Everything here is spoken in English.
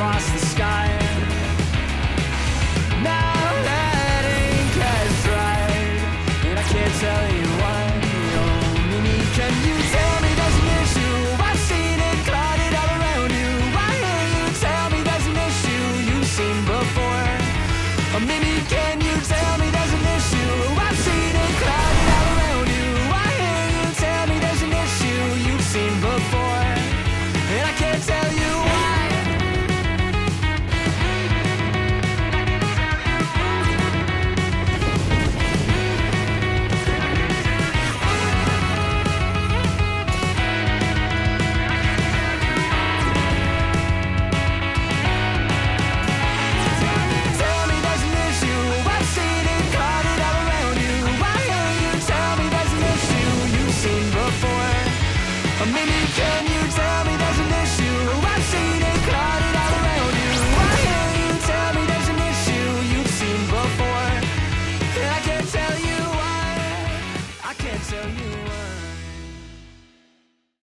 across the sky. Now that ink has dried, and I can't tell you why. Oh, Mimi, can you tell me there's an issue? I've seen it clouded all around you. Why can't you tell me there's an issue you've seen before? Oh, Mimi, can you tell me there's an issue? I've seen it clouded all around you. Why can't you tell me there's an issue you've seen before? And I can't tell you why. Tell me there's an issue. I've seen it clouded all around you. Why can't you tell me there's an issue you've seen before? Maybe can you tell